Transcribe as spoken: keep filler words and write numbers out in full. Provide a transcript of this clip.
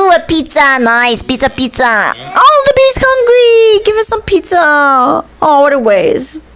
Ooh, a pizza. Nice. Pizza, pizza. Oh, the baby's hungry. Give us some pizza. Oh, what a waste.